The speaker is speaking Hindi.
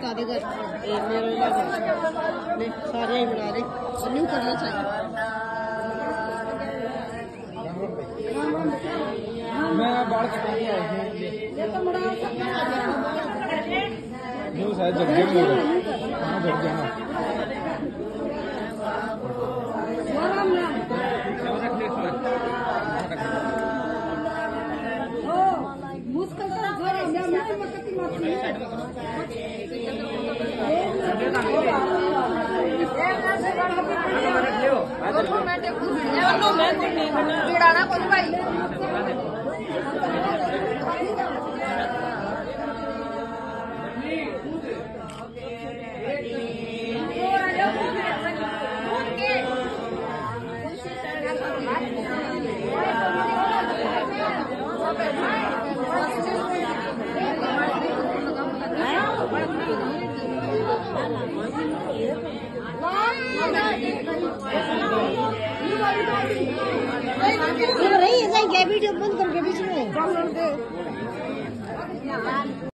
बता देगा मेरा सारे ही बना रहे न्यू करना चाहिए। मैं बाल कटाने आया हूँ शायद जग गया कहाँ जग गया ना वीडियो